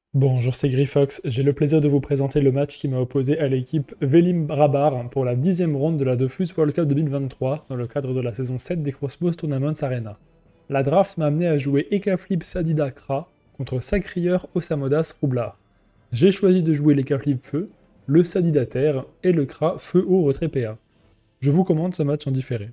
Bonjour, c'est Grifox. J'ai le plaisir de vous présenter le match qui m'a opposé à l'équipe Velim Rabar pour la 10e ronde de la Dofus World Cup 2023 dans le cadre de la saison 7 des Crossbows Tournaments Arena. La draft m'a amené à jouer Ekaflip Sadida Kra contre Sacrieur Osamodas Roublard. J'ai choisi de jouer l'Ekaflip Feu, le Sadida Terre et le Kra Feu Haut Retrait PA. Je vous commande ce match en différé.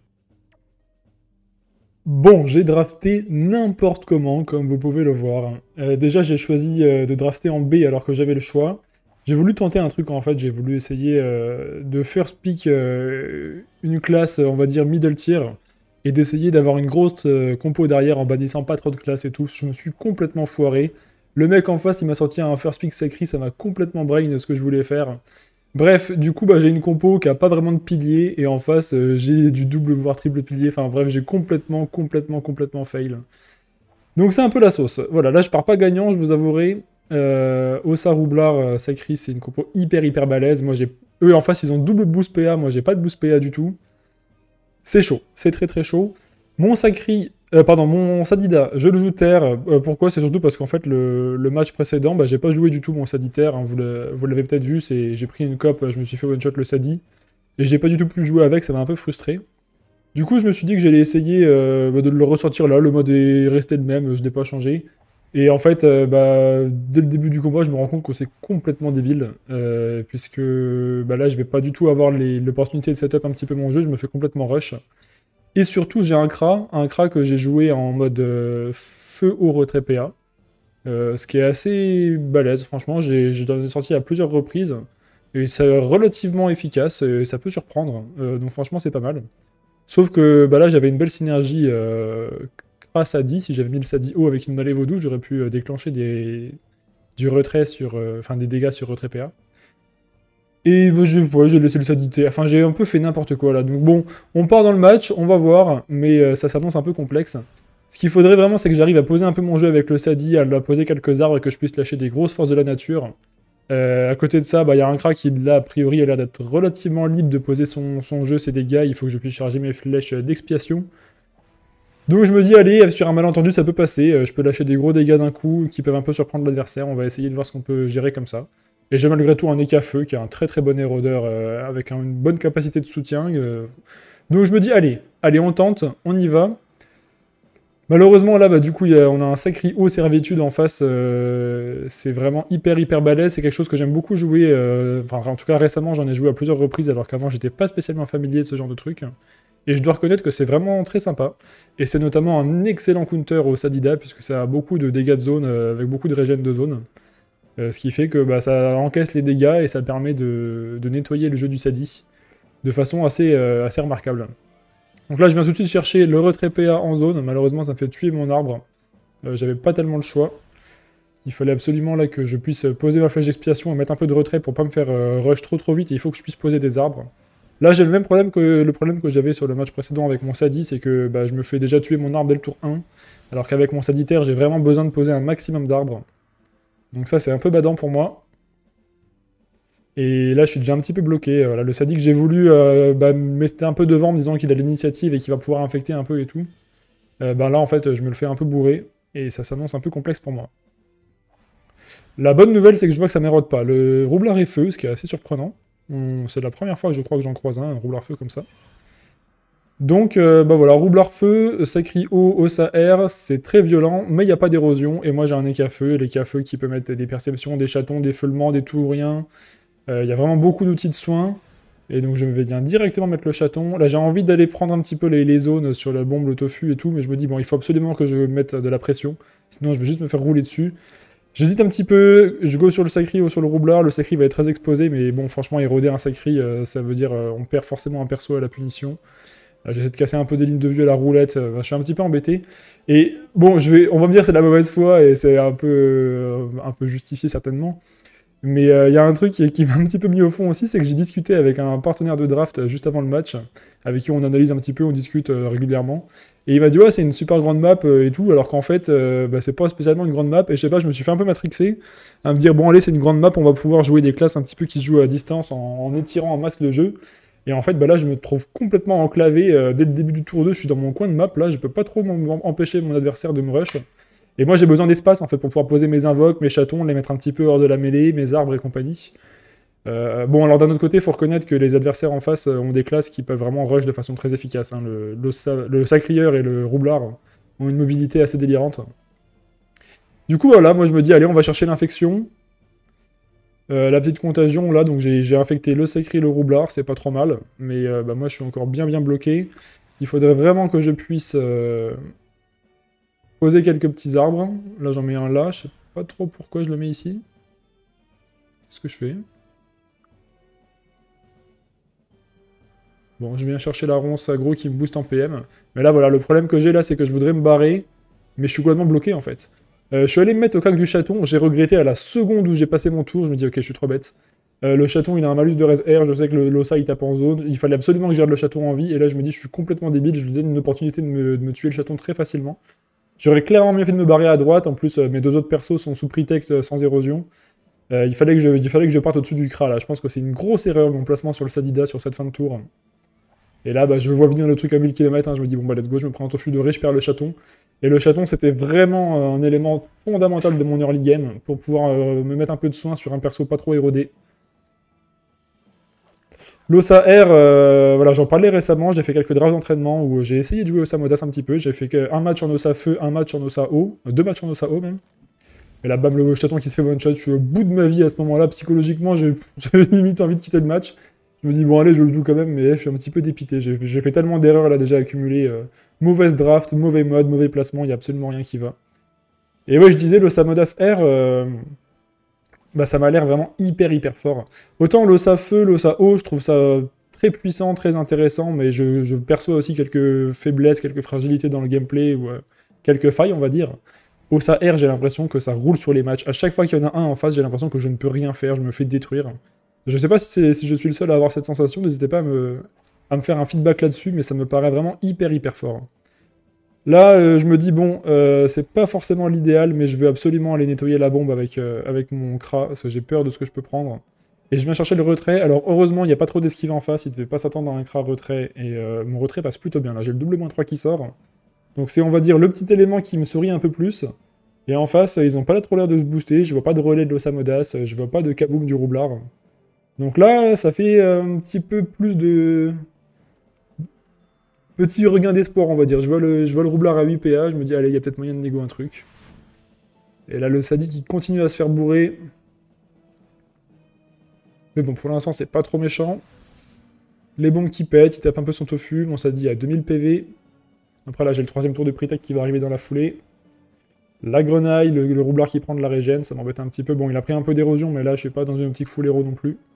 Bon, j'ai drafté n'importe comment, comme vous pouvez le voir. Déjà, j'ai choisi de drafter en B alors que j'avais le choix. J'ai voulu tenter un truc en fait, j'ai voulu essayer de first pick une classe, on va dire middle tier, et d'essayer d'avoir une grosse compo derrière en bannissant pas trop de classes et tout. Je me suis complètement foiré. Le mec en face, il m'a sorti un first pick sacré, ça m'a complètement brain ce que je voulais faire. Bref, du coup, bah, j'ai une compo qui a pas vraiment de pilier, et en face, j'ai du double voire triple pilier. Enfin bref, j'ai complètement fail. Donc c'est un peu la sauce. Voilà, là je pars pas gagnant, je vous avouerai. Ossa Roublard, Sacri, c'est une compo hyper balèze. Moi j'ai. Eux en face, ils ont double boost PA, moi j'ai pas de boost PA du tout. C'est chaud, c'est très chaud. Mon Sacri, pardon, mon Sadida, je le joue terre. Pourquoi? C'est surtout parce qu'en fait, le match précédent, bah, j'ai pas joué du tout mon Saditaire. Hein, vous l'avez peut-être vu, j'ai pris une cop, je me suis fait one-shot le Sadi. Et j'ai pas du tout pu jouer avec, ça m'a un peu frustré. Du coup, je me suis dit que j'allais essayer bah, de le ressortir là. Le mode est resté le même, je n'ai pas changé. Et en fait, bah, dès le début du combat, je me rends compte que c'est complètement débile. Puisque bah, là, je vais pas du tout avoir l'opportunité de setup un petit peu mon jeu, je me fais complètement rush. Et surtout, j'ai un Kra que j'ai joué en mode feu au retrait PA. Ce qui est assez balèze, franchement. J'en ai sorti à plusieurs reprises. Et c'est relativement efficace, et ça peut surprendre. Donc franchement, c'est pas mal. Sauf que bah là, j'avais une belle synergie Kra Sadi. Si j'avais mis le Sadi haut avec une mêlée vaudou, j'aurais pu déclencher du retrait sur. Enfin, des dégâts sur retrait PA. Et bah, ouais, j'ai laissé le Sadité. Enfin, j'ai un peu fait n'importe quoi là. Donc bon, on part dans le match, on va voir, mais ça s'annonce un peu complexe. Ce qu'il faudrait vraiment, c'est que j'arrive à poser un peu mon jeu avec le Sadi, à poser quelques arbres et que je puisse lâcher des grosses forces de la nature. À côté de ça, bah, y a un crack qui, là, a priori, a l'air d'être relativement libre de poser son jeu, ses dégâts. Il faut que je puisse charger mes flèches d'expiation. Donc je me dis, allez, sur un malentendu, ça peut passer. Je peux lâcher des gros dégâts d'un coup qui peuvent un peu surprendre l'adversaire. On va essayer de voir ce qu'on peut gérer comme ça. Et j'ai malgré tout un Eka-Feu qui est un très bon érodeur avec une bonne capacité de soutien. Donc je me dis, allez, on tente, on y va. Malheureusement, là, bah, du coup, on a un sacré haut servitude en face. C'est vraiment hyper balèze. C'est quelque chose que j'aime beaucoup jouer. Enfin, en tout cas, récemment, j'en ai joué à plusieurs reprises, alors qu'avant, j'étais pas spécialement familier de ce genre de truc. Et je dois reconnaître que c'est vraiment très sympa. Et c'est notamment un excellent counter au Sadida, puisque ça a beaucoup de dégâts de zone, avec beaucoup de régène de zone. Ce qui fait que bah, ça encaisse les dégâts et ça permet de nettoyer le jeu du Sadi de façon assez remarquable. Donc là, je viens tout de suite chercher le retrait PA en zone. Malheureusement, ça me fait tuer mon arbre. J'avais pas tellement le choix. Il fallait absolument là que je puisse poser ma flèche d'expiation et mettre un peu de retrait pour pas me faire rush trop vite. Et il faut que je puisse poser des arbres. Là, j'ai le même problème que j'avais sur le match précédent avec mon Sadi, c'est que bah, je me fais déjà tuer mon arbre dès le tour 1. Alors qu'avec mon Saditaire, j'ai vraiment besoin de poser un maximum d'arbres. Donc ça, c'est un peu badant pour moi. Et là, je suis déjà un petit peu bloqué. Voilà, le Sadi que j'ai voulu bah, me rester un peu devant en me disant qu'il a l'initiative et qu'il va pouvoir infecter un peu et tout. Bah là, en fait, je me le fais un peu bourrer. Et ça s'annonce un peu complexe pour moi. La bonne nouvelle, c'est que je vois que ça m'érode pas. Le roublard est feu, ce qui est assez surprenant. C'est la première fois que je crois que j'en croise un roublard feu comme ça. Donc, bah voilà, roublard feu, Sacri O, Ossa R, c'est très violent, mais il n'y a pas d'érosion. Et moi, j'ai un Eka-feu, l'Eka-feu qui peut mettre des perceptions, des chatons, des feulements, des tout ou rien. Il y a vraiment beaucoup d'outils de soins. Et donc je vais bien directement mettre le chaton. Là j'ai envie d'aller prendre un petit peu les zones sur la bombe, le tofu et tout, mais je me dis bon il faut absolument que je mette de la pression, sinon je vais juste me faire rouler dessus. J'hésite un petit peu, je go sur le sacri ou sur le roublard, le sacri va être très exposé, mais bon franchement éroder un sacri, ça veut dire on perd forcément un perso à la punition. J'essaie de casser un peu des lignes de vue à la roulette, je suis un petit peu embêté. Et bon, on va me dire que c'est de la mauvaise foi, et c'est un peu justifié certainement. Mais il y a un truc qui m'a un petit peu mis au fond aussi, c'est que j'ai discuté avec un partenaire de draft juste avant le match, avec qui on analyse un petit peu, on discute régulièrement. Et il m'a dit ouais c'est une super grande map et tout, alors qu'en fait bah, c'est pas spécialement une grande map, et je sais pas, je me suis fait un peu matrixer, à me dire bon allez c'est une grande map, on va pouvoir jouer des classes un petit peu qui se jouent à distance en étirant un max le jeu. Et en fait bah là je me trouve complètement enclavé, dès le début du tour 2 je suis dans mon coin de map, là je peux pas trop empêcher mon adversaire de me rush. Et moi, j'ai besoin d'espace, en fait, pour pouvoir poser mes invoques, mes chatons, les mettre un petit peu hors de la mêlée, mes arbres et compagnie. Bon, alors d'un autre côté, il faut reconnaître que les adversaires en face ont des classes qui peuvent vraiment rush de façon très efficace. Hein. Le Sacrieur et le Roublard ont une mobilité assez délirante. Du coup, voilà, moi je me dis, allez, on va chercher l'infection. La petite contagion, là, donc j'ai infecté le Sacri et le Roublard, c'est pas trop mal. Mais bah, moi, je suis encore bien bloqué. Il faudrait vraiment que je puisse poser quelques petits arbres. Là, j'en mets un là, je sais pas trop pourquoi je le mets ici. Qu'est-ce que je fais? Bon, je viens chercher la ronce aggro qui me booste en PM. Mais là, voilà, le problème que j'ai là, c'est que je voudrais me barrer, mais je suis complètement bloqué, en fait. Je suis allé me mettre au cac du chaton, j'ai regretté à la seconde où j'ai passé mon tour, je me dis, ok, je suis trop bête. Le chaton, il a un malus de res R, je sais que l'ossa, il tape en zone, il fallait absolument que je garde le chaton en vie, et là, je me dis, je suis complètement débile, je lui donne une opportunité de me tuer le chaton très facilement. J'aurais clairement mieux fait de me barrer à droite, en plus, mes deux autres persos sont sous Protect sans érosion. Il fallait que je parte au-dessus du Kra, là. Je pense que c'est une grosse erreur, mon placement sur le Sadida sur cette fin de tour. Et là, bah, je vois venir le truc à 1000 km, hein, je me dis, bon bah let's go, je me prends un tofu doré, je perds le chaton. Et le chaton, c'était vraiment un élément fondamental de mon early game, pour pouvoir me mettre un peu de soin sur un perso pas trop érodé. L'Ossa R, voilà, j'en parlais récemment, j'ai fait quelques drafts d'entraînement où j'ai essayé de jouer Ossa Modas un petit peu, j'ai fait un match en Ossa Feu, un match en Ossa Eau, deux matchs en Ossa Eau même. Et là, bam, le chaton qui se fait one shot, je suis au bout de ma vie à ce moment-là, psychologiquement, j'ai limite envie de quitter le match. Je me dis, bon, allez, je le joue quand même, mais je suis un petit peu dépité. J'ai fait tellement d'erreurs là déjà accumulées. Mauvaise draft, mauvais mode, mauvais placement, il n'y a absolument rien qui va. Et ouais, je disais, le Samodas R, bah, ça m'a l'air vraiment hyper fort. Autant l'Ossa Feu, l'Ossa Eau, je trouve ça très puissant, très intéressant, mais je perçois aussi quelques faiblesses, quelques fragilités dans le gameplay, ou quelques failles, on va dire. Ossa R, j'ai l'impression que ça roule sur les matchs. À chaque fois qu'il y en a un en face, j'ai l'impression que je ne peux rien faire, je me fais détruire. Je sais pas si je suis le seul à avoir cette sensation, n'hésitez pas à me faire un feedback là-dessus, mais ça me paraît vraiment hyper fort. Là, je me dis, bon, c'est pas forcément l'idéal, mais je veux absolument aller nettoyer la bombe avec mon Kra, parce que j'ai peur de ce que je peux prendre. Et je viens chercher le retrait, alors heureusement, il n'y a pas trop d'esquive en face, il devait pas s'attendre à un Kra retrait, et mon retrait passe plutôt bien. Là, j'ai le double -3 qui sort. Donc c'est, on va dire, le petit élément qui me sourit un peu plus. Et en face, ils ont pas trop l'air de se booster, je vois pas de relais de l'Osamodas, je vois pas de kaboom du Roublard. Donc là, ça fait un petit peu plus de... Petit regain d'espoir, on va dire. Je vois le Roublard à 8 PA, je me dis, allez, il y a peut-être moyen de négo un truc. Et là, le Sadi qui continue à se faire bourrer. Mais bon, pour l'instant, c'est pas trop méchant. Les bombes qui pètent, il tape un peu son tofu. Mon Sadi à 2000 PV. Après, là, j'ai le troisième tour de Protect qui va arriver dans la foulée. La grenaille, le Roublard qui prend de la régène, ça m'embête un petit peu. Bon, il a pris un peu d'érosion, mais là, je suis pas dans une optique full héros non plus.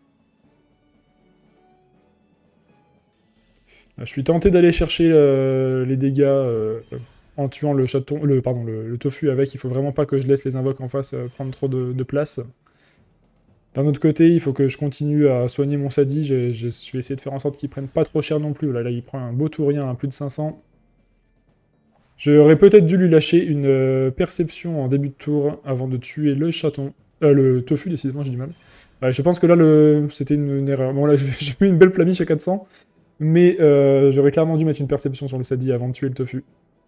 Je suis tenté d'aller chercher les dégâts en tuant le chaton, le tofu avec. Il faut vraiment pas que je laisse les invoques en face prendre trop de place. D'un autre côté, il faut que je continue à soigner mon Sadi. Je vais essayer de faire en sorte qu'il prenne pas trop cher non plus. Là, il prend un beau tourien à plus de 500. J'aurais peut-être dû lui lâcher une perception en début de tour avant de tuer le chaton. Le tofu, décidément, j'ai du mal. Ouais, je pense que là, c'était une erreur. Bon, là, j'ai mis une belle plamiche à 400. Mais j'aurais clairement dû mettre une perception sur le Sadi avant de tuer le tofu.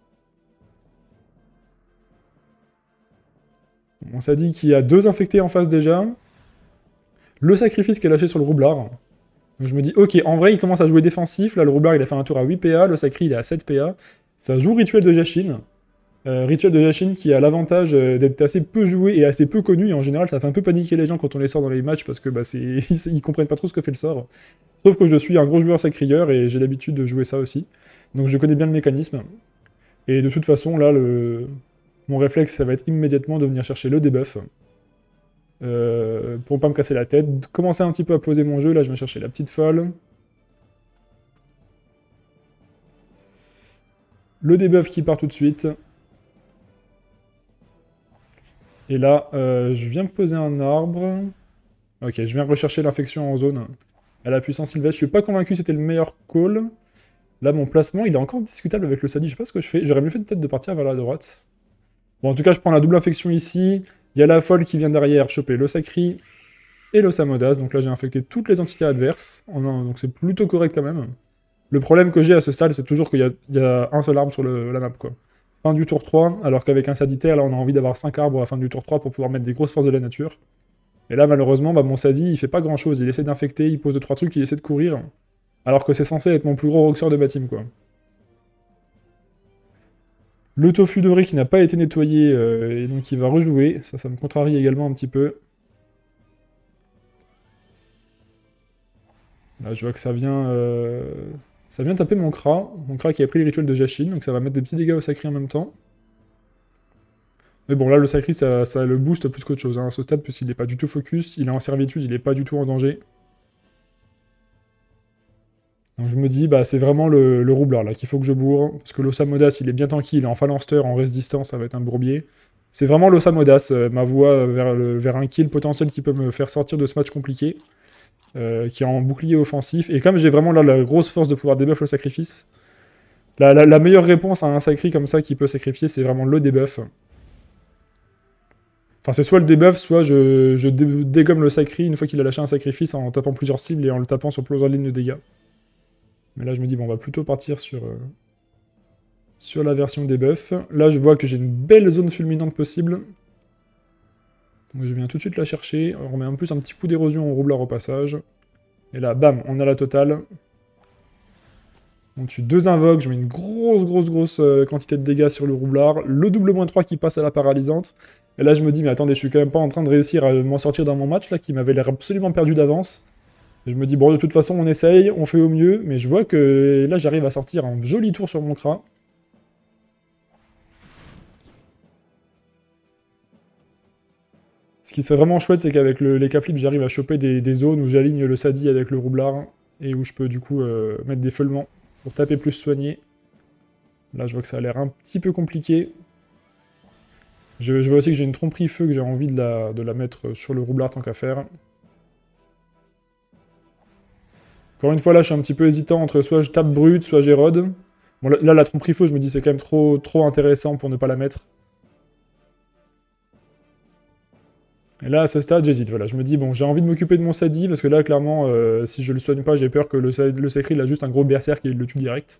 Mon Sadi qui a 2 infectés en face déjà. Le sacrifice qui est lâché sur le Roublard. Donc je me dis, ok, en vrai, il commence à jouer défensif. Là, le Roublard, il a fait un tour à 8 PA. Le Sacri, il est à 7 PA. Ça joue Rituel de Jashin. Rituel de Jashin qui a l'avantage d'être assez peu joué et assez peu connu. Et en général, ça fait un peu paniquer les gens quand on les sort dans les matchs parce que bah, ils comprennent pas trop ce que fait le sort. Sauf que je suis un gros joueur sacrieur et j'ai l'habitude de jouer ça aussi. Donc je connais bien le mécanisme. Et de toute façon, là, mon réflexe, ça va être immédiatement de venir chercher le debuff. Pour pas me casser la tête. Commencer un petit peu à poser mon jeu. Là, je vais chercher la petite folle. Le debuff qui part tout de suite. Et là, je viens me poser un arbre. Ok, je viens rechercher l'infection en zone. À la puissance sylvestre, je suis pas convaincu que c'était le meilleur call. Là, mon placement, il est encore discutable avec le Sadi, je sais pas ce que je fais. J'aurais mieux fait peut-être de partir vers la droite. Bon, en tout cas, je prends la double infection ici. Il y a la folle qui vient derrière choper le Sacri et le Samodas. Donc là, j'ai infecté toutes les entités adverses. Donc c'est plutôt correct quand même. Le problème que j'ai à ce stade, c'est toujours qu'il y a un seul arbre sur la map, quoi. fin du tour 3, alors qu'avec un Saditaire, là, on a envie d'avoir 5 arbres à la fin du tour 3 pour pouvoir mettre des grosses forces de la nature. Et là, malheureusement, bah, mon Sadi, il fait pas grand-chose. Il essaie d'infecter, il pose 2-3 trucs, il essaie de courir. Alors que c'est censé être mon plus gros roxeur de ma team, quoi. Le tofu doré qui n'a pas été nettoyé, et donc il va rejouer. Ça me contrarie également un petit peu. Là, je vois que ça vient taper mon Kra. Mon Kra qui a pris les rituels de Jashin, donc ça va mettre des petits dégâts au Sacri en même temps. Mais bon, là, le Sacri, ça le booste plus qu'autre chose, hein, à ce stade, puisqu'il n'est pas du tout focus, il est en servitude, il n'est pas du tout en danger. Donc je me dis, bah c'est vraiment le roublard, là, qu'il faut que je bourre, parce que l'Osamodas, il est bien tanky, il est en phalanster, en reste distance, ça va être un bourbier. C'est vraiment l'Osamodas, ma voie vers un kill potentiel qui peut me faire sortir de ce match compliqué, qui est en bouclier offensif. Et comme j'ai vraiment là la grosse force de pouvoir debuff le sacrifice, la meilleure réponse à un sacri comme ça qui peut sacrifier, c'est vraiment le debuff. Enfin, c'est soit le debuff, soit je dégomme le sacri une fois qu'il a lâché un sacrifice en tapant plusieurs cibles et en le tapant sur plusieurs lignes de dégâts. Mais là, je me dis, bon, on va plutôt partir sur la version debuff. Là, je vois que j'ai une belle zone fulminante possible. Donc je viens tout de suite la chercher. On remet en plus un petit coup d'érosion au roublard au passage. Et là, bam, on a la totale. On tue 2 invoques, je mets une grosse quantité de dégâts sur le roublard. Le double -3 qui passe à la paralysante. Et là, je me dis, mais attendez, je suis quand même pas en train de réussir à m'en sortir dans mon match, là, qui m'avait l'air absolument perdu d'avance. Et je me dis, bon, de toute façon, on essaye, on fait au mieux. Mais je vois que là, j'arrive à sortir un joli tour sur mon Kra. Ce qui serait vraiment chouette, c'est qu'avec les K-flips, j'arrive à choper des zones où j'aligne le Sadi avec le roublard. Et où je peux, du coup, mettre des feulements pour taper plus soigné. Là, je vois que ça a l'air un petit peu compliqué. Je vois aussi que j'ai une tromperie feu que j'ai envie de la mettre sur le roublard tant qu'à faire. Encore une fois, là, je suis un petit peu hésitant entre soit je tape brut, soit j'érode. Bon, là, la tromperie feu, je me dis c'est quand même trop intéressant pour ne pas la mettre. Et là, à ce stade, j'hésite. Voilà, je me dis, bon, j'ai envie de m'occuper de mon Sadi, parce que là, clairement, si je le soigne pas, j'ai peur que le Sacri, il a juste un gros berserk et il le tue direct.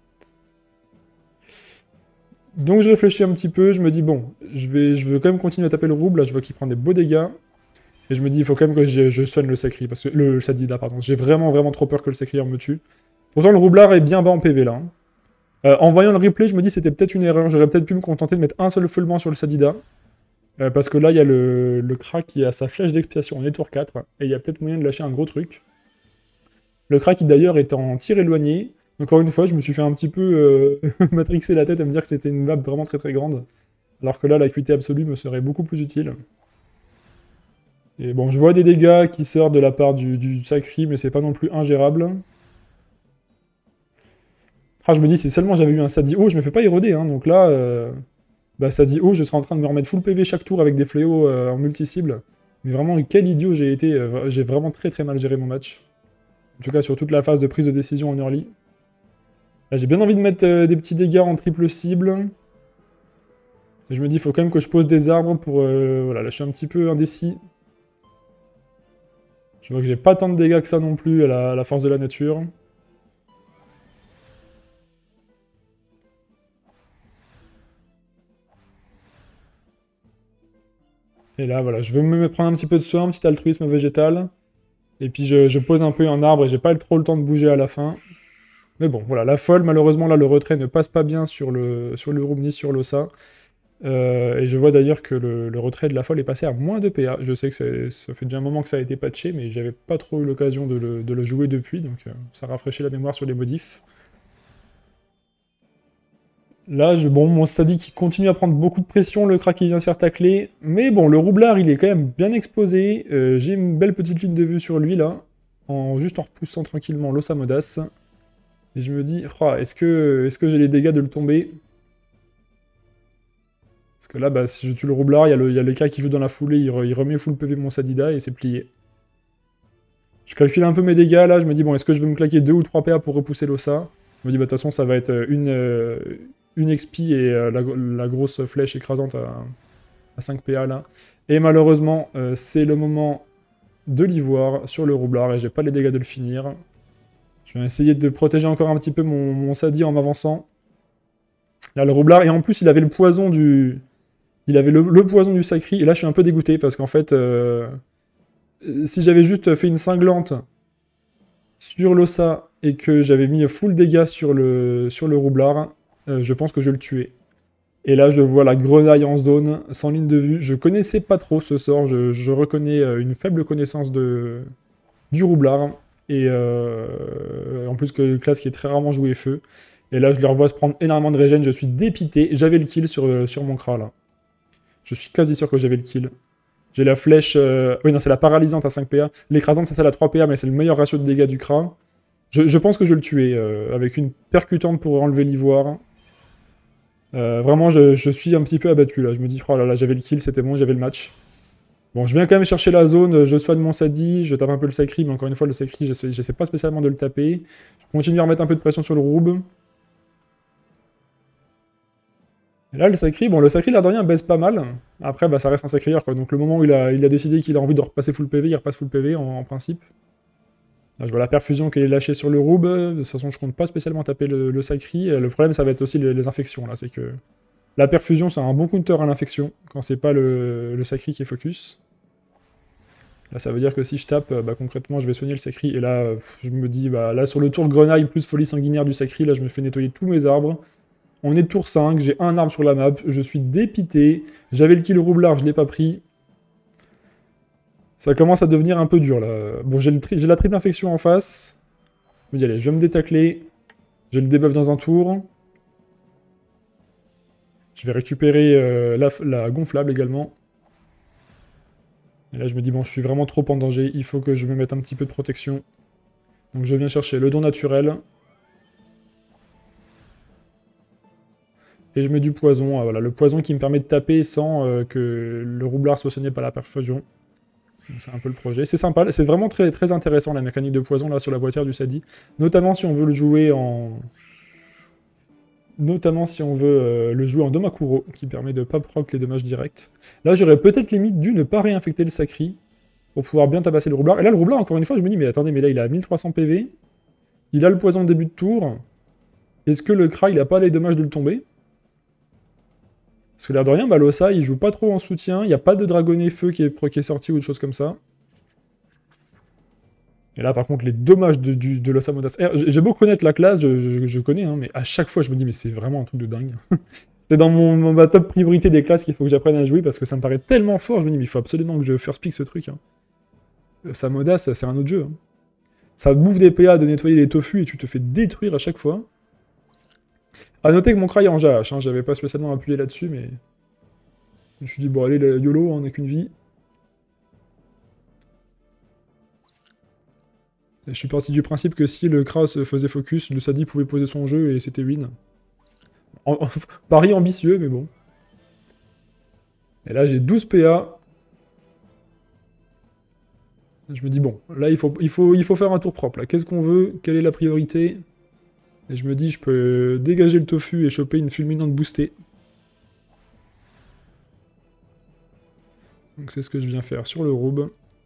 Donc je réfléchis un petit peu, je me dis, bon, je veux quand même continuer à taper le rouble, là, je vois qu'il prend des beaux dégâts. Et je me dis, il faut quand même que je soigne le Sacri, parce que le Sadida, pardon. J'ai vraiment trop peur que le Sacri me tue. Pourtant, le roublard est bien bas en PV, là. En voyant le replay, je me dis, c'était peut-être une erreur. J'aurais peut-être pu me contenter de mettre un seul feulement sur le Sadida. Parce que là, il y a le Kra qui a sa flèche d'expiation, on est tour 4, et il y a peut-être moyen de lâcher un gros truc. Le Kra qui d'ailleurs est en tir éloigné. Encore une fois, je me suis fait un petit peu matrixer la tête à me dire que c'était une map vraiment très grande. Alors que là, l'acuité absolue me serait beaucoup plus utile. Et bon, je vois des dégâts qui sortent de la part du Sacri, mais c'est pas non plus ingérable. Ah, je me dis, si seulement j'avais eu un Sadi haut, je me fais pas éroder, hein, donc là... Bah Sadi haut, je serais en train de me remettre full PV chaque tour avec des fléaux en multi-cible. Mais vraiment, quel idiot j'ai été. J'ai vraiment très mal géré mon match. En tout cas, sur toute la phase de prise de décision en early. Là, j'ai bien envie de mettre des petits dégâts en triple cible. Et je me dis, il faut quand même que je pose des arbres pour... voilà, là, je suis un petit peu indécis. Je vois que j'ai pas tant de dégâts que ça non plus à la force de la nature. Et là, voilà, je veux me prendre un petit peu de soin, un petit altruisme végétal. Et puis je pose un peu un arbre et j'ai pas trop le temps de bouger à la fin. Mais bon, voilà, la folle, malheureusement, là, le retrait ne passe pas bien sur le room ni sur l'ossa. Et je vois d'ailleurs que le retrait de la folle est passé à moins de PA. Je sais que ça fait déjà un moment que ça a été patché, mais j'avais pas trop eu l'occasion de le jouer depuis, donc ça rafraîchit la mémoire sur les modifs. Là, bon, mon Sadi qui continue à prendre beaucoup de pression, le Kra qui vient se faire tacler. Mais bon, le roublard, il est quand même bien exposé. J'ai une belle petite ligne de vue sur lui, là. Juste en repoussant tranquillement l'Osamodas. Et je me dis, oh, est-ce que j'ai les dégâts de le tomber? Parce que là, bah, si je tue le roublard, il y a le Kra qui joue dans la foulée, il remet full PV mon Sadida et c'est plié. Je calcule un peu mes dégâts, là. Je me dis, bon, est-ce que je vais me claquer 2 ou 3 PA pour repousser l'Ossa? Je me dis, bah, de toute façon, ça va être une XP et la grosse flèche écrasante à 5 PA là. Et malheureusement, c'est le moment de l'ivoire sur le roublard et j'ai pas les dégâts de le finir. Je vais essayer de protéger encore un petit peu mon Sadi en m'avançant. Là, le roublard, et en plus, il avait le poison du... Il avait le poison du sacri, et là, je suis un peu dégoûté, parce qu'en fait, si j'avais juste fait une cinglante sur l'ossa, et que j'avais mis full dégâts sur le roublard, je pense que je le tuais. Et là, je vois la grenaille en zone, sans ligne de vue. Je connaissais pas trop ce sort, je reconnais une faible connaissance du roublard. Et en plus que classe qui est très rarement joué feu. Et là, je les revois se prendre énormément de régène, je suis dépité. J'avais le kill sur mon Kra, là. Je suis quasi sûr que j'avais le kill. J'ai la flèche... Oui, non, c'est la paralysante à 5 PA. L'écrasante, ça, c'est la 3 PA, mais c'est le meilleur ratio de dégâts du Kra. Je pense que je le tuais, avec une percutante pour enlever l'ivoire. Vraiment, je suis un petit peu abattu, là. Je me dis, oh là là, j'avais le kill, c'était bon, j'avais le match. Bon, je viens quand même chercher la zone, je soigne mon Sadi, je tape un peu le Sacri, mais encore une fois, le Sacri, j'essaie pas spécialement de le taper. Je continue à remettre un peu de pression sur le Roub. Et là, le Sacri, bon, le Sacri, l'air de rien, baisse pas mal. Après, bah, ça reste un Sacrieur, quoi. Donc, le moment où il a décidé qu'il a envie de repasser full PV, il repasse full PV, en principe. Là, je vois la perfusion qui est lâchée sur le Roub. De toute façon, je compte pas spécialement taper le Sacri. Le problème, ça va être aussi les infections, là. C'est que la perfusion, c'est un bon counter à l'infection, quand c'est pas le Sacri qui est focus. Là, ça veut dire que si je tape, bah, concrètement, je vais soigner le Sacri. Et là, je me dis, bah, là, sur le tour de grenaille plus folie sanguinaire du Sacri, là, je me fais nettoyer tous mes arbres. On est tour 5, j'ai un arbre sur la map, je suis dépité. J'avais le kill roublard, je l'ai pas pris. Ça commence à devenir un peu dur, là. Bon, j'ai la triple infection en face. Je me dis, allez, je vais me détacler. J'ai le debuff dans un tour. Je vais récupérer la gonflable également. Et là, je me dis, bon, je suis vraiment trop en danger. Il faut que je me mette un petit peu de protection. Donc, je viens chercher le don naturel. Et je mets du poison. Voilà, le poison qui me permet de taper sans que le roublard soit soigné par la perfusion. C'est un peu le projet. C'est sympa. C'est vraiment très, très intéressant, la mécanique de poison, là, sur la voiture du Sadi. Notamment si on veut le jouer en... Notamment si on veut le jouer en Domakuro, qui permet de pas proc les dommages directs. Là, j'aurais peut-être limite dû ne pas réinfecter le Sacri, pour pouvoir bien tabasser le roublard. Et là, le roublard, encore une fois, je me dis, mais attendez, mais là, il a 1300 PV, il a le poison de début de tour, est-ce que le Kra, il a pas les dommages de le tomber? Parce que l'air de rien, bah, l'Ossa, il joue pas trop en soutien, il n'y a pas de dragonnet feu qui est sorti ou de choses comme ça. Et là, par contre, les dommages de l'Ossa Modas R, j'ai beau connaître la classe, je connais, hein, mais à chaque fois, je me dis, mais c'est vraiment un truc de dingue. C'est dans ma top priorité des classes qu'il faut que j'apprenne à jouer, parce que ça me paraît tellement fort, je me dis, mais il faut absolument que je first pick ce truc. Hein. Sa Modas, c'est un autre jeu. Hein. Ça bouffe des PA de nettoyer les tofu et tu te fais détruire à chaque fois. A noter que mon Kra est en JH, hein, j'avais pas spécialement appuyé là-dessus, mais... Je me suis dit, bon, allez, YOLO, on n'a qu'une vie. Et je suis parti du principe que si le Kra se faisait focus, le Sadi pouvait poser son jeu et c'était win. Pari ambitieux, mais bon. Et là, j'ai 12 PA. Je me dis, bon, là, il faut faire un tour propre. Qu'est-ce qu'on veut? Quelle est la priorité? Et je me dis, je peux dégager le tofu et choper une fulminante boostée. Donc c'est ce que je viens faire sur le Roub.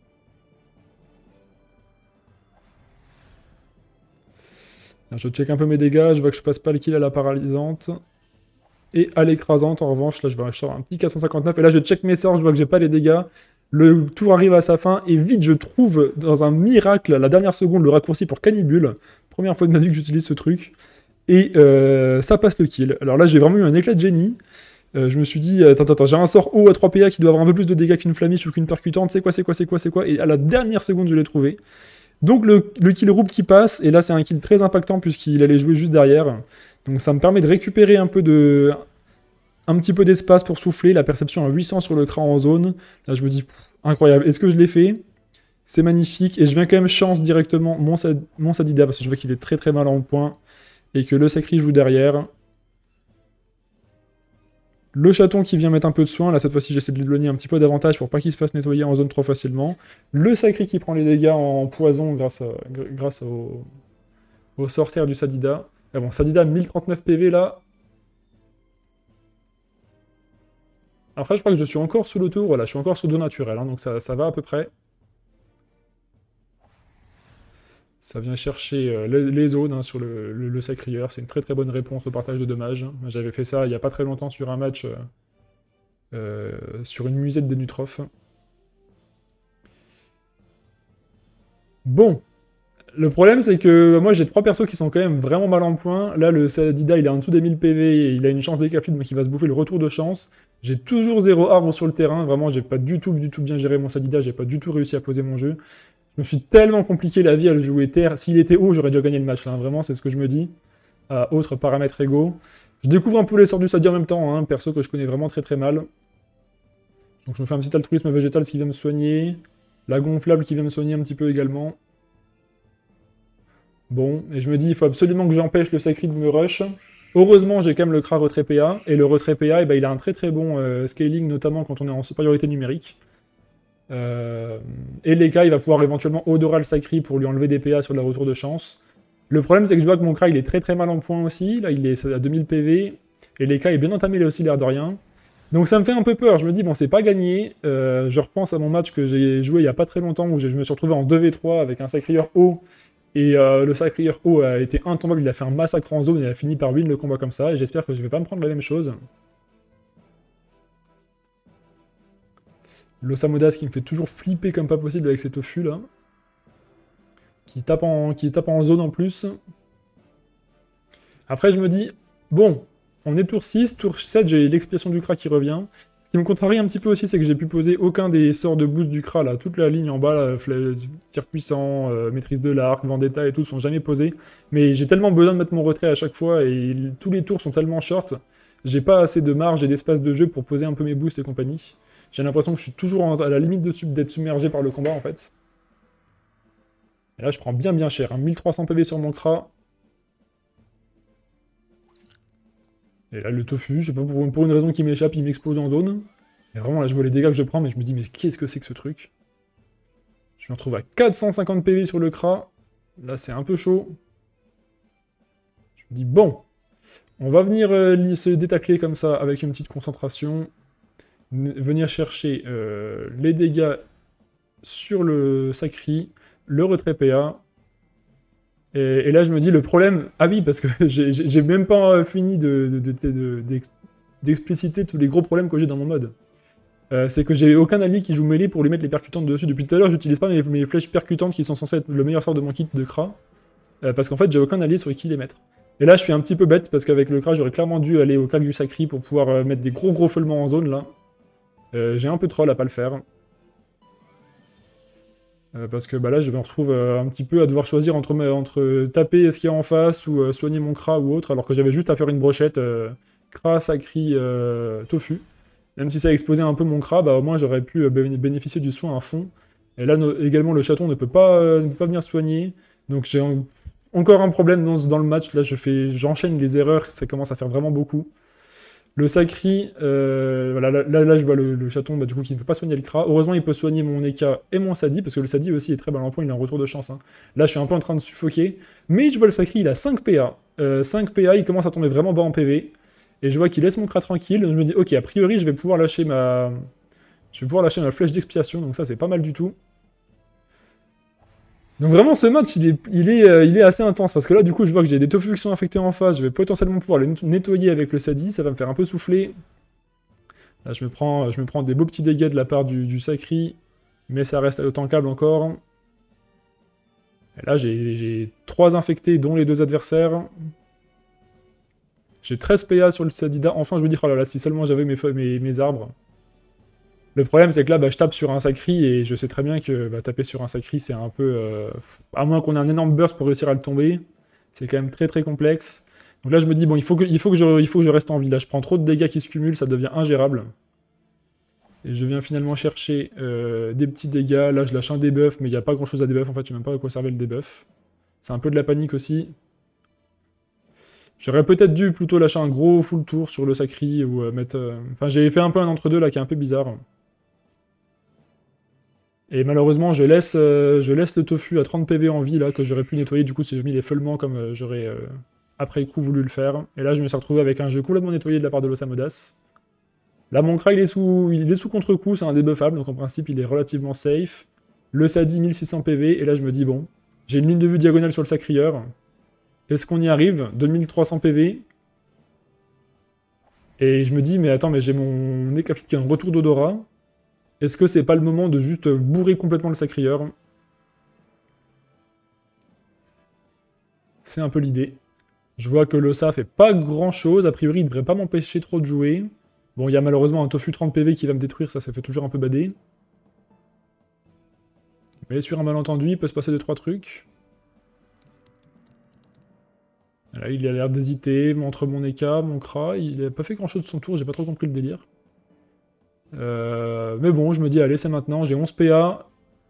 Je check un peu mes dégâts, je vois que je passe pas le kill à la paralysante. Et à l'écrasante, en revanche, là je vais acheter un petit 459. Et là je check mes sorts, je vois que j'ai pas les dégâts. Le tour arrive à sa fin, et vite je trouve, dans un miracle, à la dernière seconde, le raccourci pour Cannibule. Première fois de ma vie que j'utilise ce truc. Et ça passe le kill. Alors là j'ai vraiment eu un éclat de génie. Je me suis dit, attends, j'ai un sort haut à 3 PA qui doit avoir un peu plus de dégâts qu'une flamiche ou qu'une percutante. C'est quoi? Et à la dernière seconde, je l'ai trouvé. Donc le kill Roub qui passe, et là c'est un kill très impactant puisqu'il allait jouer juste derrière. Donc ça me permet de récupérer un petit peu d'espace pour souffler. La perception à 800 sur le Kra en zone. Là je me dis, incroyable. Est-ce que je l'ai fait? C'est magnifique. Et je viens quand même chance directement mon Sadida parce que je vois qu'il est très très mal en point. Et que le Sacri joue derrière. Le chaton qui vient mettre un peu de soin, là cette fois-ci j'essaie de l'éloigner un petit peu davantage pour pas qu'il se fasse nettoyer en zone trop facilement. Le Sacri qui prend les dégâts en poison grâce au sortir du Sadida. Ah bon, Sadida 1039 PV là. Après je crois que je suis encore sous le tour, voilà, je suis encore sous 2 naturels, hein, donc ça va à peu près. Ça vient chercher les zones hein, sur le Sacrieur. C'est une très très bonne réponse au partage de dommages. J'avais fait ça il n'y a pas très longtemps sur un match sur une musette des Nutrophes. Bon. Le problème, c'est que moi, j'ai 3 persos qui sont quand même vraiment mal en point. Là, le Sadida, il est en dessous des 1000 PV, et il a une chance d'éclafluide, donc il va se bouffer le retour de chance. J'ai toujours 0 arbre sur le terrain. Vraiment, j'ai pas du tout bien géré mon Sadida. J'ai pas du tout réussi à poser mon jeu. Je me suis tellement compliqué la vie à le jouer terre. S'il était haut, j'aurais déjà gagné le match, là. Vraiment, c'est ce que je me dis. À autres paramètres égaux. Je découvre un peu les sorts du Sadida en même temps, hein, perso que je connais vraiment très très mal. Donc je me fais un petit altruisme végétal qui vient me soigner. La gonflable qui vient me soigner un petit peu également. Bon, et je me dis, il faut absolument que j'empêche le Sacri de me rush. Heureusement, j'ai quand même le Kra retrait PA, et le retrait PA, eh ben, il a un très très bon scaling, notamment quand on est en supériorité numérique. Et Leka, il va pouvoir éventuellement Odora le Sacri pour lui enlever des PA sur le retour de chance. Le problème, c'est que je vois que mon Kra, il est très très mal en point aussi. Là, il est à 2000 PV, et Leka est bien entamé là aussi, l'air de rien. Donc ça me fait un peu peur, je me dis, bon, c'est pas gagné. Je repense à mon match que j'ai joué il y a pas très longtemps, où je me suis retrouvé en 2v3 avec un Sacrieur haut. Et le Sacrieur haut a été intombable, il a fait un massacre en zone et a fini par win le combat comme ça, et j'espère que je vais pas me prendre la même chose. L'Osamodas qui me fait toujours flipper comme pas possible avec ses tofu là. Qui tape en zone en plus. Après je me dis, bon, on est tour 6, tour 7, j'ai l'expiation du Kra qui revient. Ce qui me contrarie un petit peu aussi, c'est que j'ai pu poser aucun des sorts de boost du Kra, là. Toute la ligne en bas, là, tir puissant, maîtrise de l'arc, vendetta et tout, sont jamais posés. Mais j'ai tellement besoin de mettre mon retrait à chaque fois, et tous les tours sont tellement short, j'ai pas assez de marge et d'espace de jeu pour poser un peu mes boosts et compagnie. J'ai l'impression que je suis toujours à la limite d'être submergé par le combat, en fait. Et là, je prends bien cher, hein. 1300 PV sur mon Kra. Et là, le tofu, je sais pas, pour une raison qui m'échappe, il m'explose en zone. Et vraiment, là, je vois les dégâts que je prends, mais je me dis, mais qu'est-ce que c'est que ce truc? Je me retrouve à 450 PV sur le Kra. Là, c'est un peu chaud. Je me dis, bon, on va venir se détacler comme ça, avec une petite concentration. Venir chercher les dégâts sur le Sacri, le retrait PA. Et là, je me dis, le problème... Ah oui, parce que j'ai même pas fini d'expliciter tous les gros problèmes que j'ai dans mon mode. C'est que j'ai aucun allié qui joue mêlée pour lui mettre les percutantes dessus. Depuis tout à l'heure, j'utilise pas mes flèches percutantes qui sont censées être le meilleur sort de mon kit de Kra. Parce qu'en fait, j'ai aucun allié sur qui les mettre. Et là, je suis un petit peu bête, parce qu'avec le Kra, j'aurais clairement dû aller au crack du Sacri pour pouvoir mettre des gros feulements en zone, là. J'ai un peu de troll à pas le faire. Parce que bah là, je me retrouve un petit peu à devoir choisir entre taper ce qu'il y a en face ou soigner mon Kra ou autre, alors que j'avais juste à faire une brochette Kra, Sacri, Tofu. Même si ça a explosé un peu mon Kra, bah au moins j'aurais pu bénéficier du soin à fond. Et là, également, le chaton ne peut pas venir soigner. Donc j'ai encore un problème dans le match. Là, j'enchaîne les erreurs, ça commence à faire vraiment beaucoup. Le Sacri, voilà, là je vois le chaton bah, du coup qui ne peut pas soigner le Kra. Heureusement il peut soigner mon Eka et mon Sadi, parce que le Sadi aussi est très mal en point, il a un retour de chance. Hein. Là je suis un peu en train de suffoquer, mais je vois le Sacri, il a 5 PA. 5 PA, il commence à tomber vraiment bas en PV. Et je vois qu'il laisse mon Kra tranquille, donc je me dis ok, a priori je vais pouvoir lâcher ma flèche d'expiation, donc ça c'est pas mal du tout. Donc vraiment ce match il est assez intense, parce que là du coup je vois que j'ai des tofu qui sont infectés en face, je vais potentiellement pouvoir les nettoyer avec le Sadi, ça va me faire un peu souffler. Là je me prends des beaux petits dégâts de la part du Sacri, mais ça reste tankable encore. Et là j'ai 3 infectés dont les 2 adversaires. J'ai 13 PA sur le Sadida, enfin je me dis oh là là si seulement j'avais mes arbres. Le problème, c'est que là, bah, je tape sur un Sacri, et je sais très bien que bah, taper sur un Sacri, c'est un peu... à moins qu'on ait un énorme burst pour réussir à le tomber, c'est quand même très complexe. Donc là, je me dis, bon, il faut que je reste en vie. Là, je prends trop de dégâts qui se cumulent, ça devient ingérable. Et je viens finalement chercher des petits dégâts. Là, je lâche un debuff, mais il n'y a pas grand-chose à debuff. En fait, je sais même pas à quoi servait le debuff. C'est un peu de la panique aussi. J'aurais peut-être dû plutôt lâcher un gros full tour sur le Sacri, ou mettre... Enfin, j'ai fait un peu un entre-deux, là, qui est un peu bizarre. Et malheureusement, je laisse le tofu à 30 PV en vie, là, que j'aurais pu nettoyer, du coup, si j'ai mis les feulements comme j'aurais, après coup, voulu le faire. Et là, je me suis retrouvé avec un jeu complètement nettoyé de la part de l'Osamodas. Là, mon Kra, il est sous contre-coup, c'est un debuffable, donc en principe, il est relativement safe. Le Sadi, 1600 PV, et là, je me dis, bon, J'ai une ligne de vue diagonale sur le sacrieur. Est-ce qu'on y arrive? 2300 PV. Et je me dis, mais attends, mais j'ai mon nez qui a un retour d'odorat. Est-ce que c'est pas le moment de juste bourrer complètement le sacrieur? C'est un peu l'idée. Je vois que l'Ossa fait pas grand chose. A priori, il devrait pas m'empêcher trop de jouer. Bon, il y a malheureusement un Tofu 30 PV qui va me détruire, ça fait toujours un peu bader. Mais sur un malentendu, il peut se passer 2-3 trucs. Là, il a l'air d'hésiter entre mon Eka, mon Kra. Il a pas fait grand chose de son tour, j'ai pas trop compris le délire. Mais bon, je me dis, allez, c'est maintenant, j'ai 11 PA.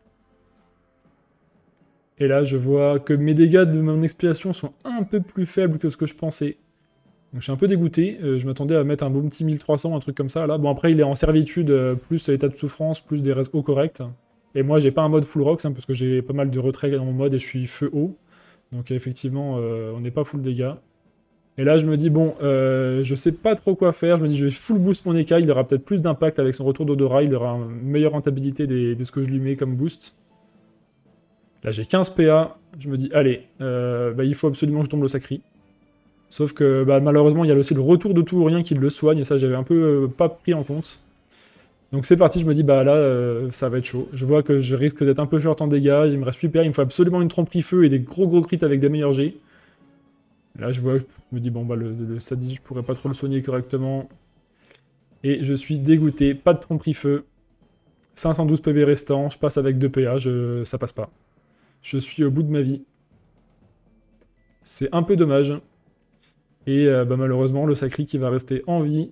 Et là, je vois que mes dégâts de mon expiation sont un peu plus faibles que ce que je pensais. Donc je suis un peu dégoûté, je m'attendais à mettre un bon petit 1300, un truc comme ça, là. Bon, après, il est en servitude, plus état de souffrance, plus des res haut corrects. Et moi, j'ai pas un mode full rocks, hein, parce que j'ai pas mal de retrait dans mon mode et je suis feu haut. Donc effectivement, on n'est pas full dégâts. Et là, je me dis, bon, je sais pas trop quoi faire. Je me dis, je vais full boost mon Eka, il aura peut-être plus d'impact avec son retour d'odorat, il aura une meilleure rentabilité de ce que je lui mets comme boost. Là, j'ai 15 PA. Je me dis, allez, il faut absolument que je tombe le sacri. Sauf que malheureusement, il y a aussi le retour de tout ou rien qui le soigne, et ça, j'avais un peu pas pris en compte. Donc c'est parti, je me dis, bah là, ça va être chaud. Je vois que je risque d'être un peu short en dégâts, il me reste 8 PA, il me faut absolument une tromperie feu et des gros crits avec des meilleurs G. Là, je me dis, bon, bah le Sadi, je pourrais pas trop le soigner correctement. Et je suis dégoûté, pas de tromperie feu. 512 PV restants, je passe avec 2 PA, ça passe pas. Je suis au bout de ma vie. C'est un peu dommage. Et malheureusement, le sacri qui va rester en vie.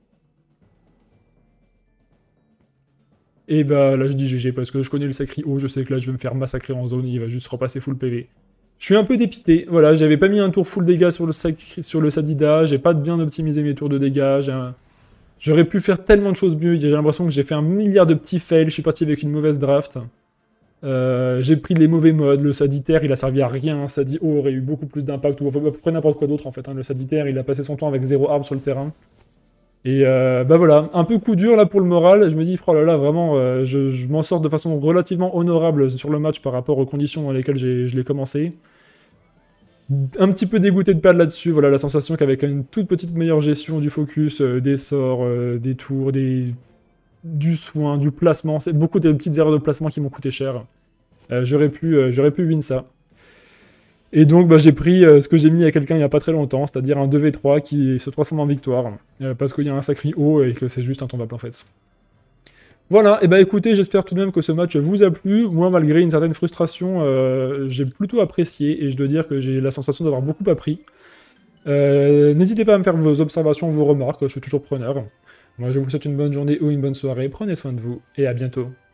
Et là je dis GG parce que je connais le sacri haut, je sais que là je vais me faire massacrer en zone et il va juste repasser full PV. Je suis un peu dépité, voilà, j'avais pas mis un tour full dégâts sur le Sadida, j'ai pas bien optimisé mes tours de dégâts, j'aurais pu faire tellement de choses mieux, j'ai l'impression que j'ai fait un milliard de petits fails, je suis parti avec une mauvaise draft. J'ai pris les mauvais modes, le Saditaire il a servi à rien, Sadi haut aurait eu beaucoup plus d'impact, ou à peu près n'importe quoi d'autre en fait, hein. Le Saditaire il a passé son temps avec 0 arbre sur le terrain. Et voilà, un peu coup dur là pour le moral, je me dis, oh là là, vraiment, je m'en sors de façon relativement honorable sur le match par rapport aux conditions dans lesquelles je l'ai commencé. Un petit peu dégoûté de perdre là-dessus, voilà, la sensation qu'avec une toute petite meilleure gestion du focus, des sorts, des tours, du soin, du placement, c'est beaucoup de petites erreurs de placement qui m'ont coûté cher. J'aurais pu win ça. Et donc j'ai pris ce que j'ai mis à quelqu'un il n'y a pas très longtemps, c'est-à-dire un 2v3 qui se transforme en victoire, parce qu'il y a un sacré haut et que c'est juste intombable en fait. Voilà, et écoutez, j'espère tout de même que ce match vous a plu. Moi, malgré une certaine frustration, j'ai plutôt apprécié, et je dois dire que j'ai la sensation d'avoir beaucoup appris. N'hésitez pas à me faire vos observations, vos remarques, je suis toujours preneur. Moi, je vous souhaite une bonne journée ou une bonne soirée, prenez soin de vous, et à bientôt.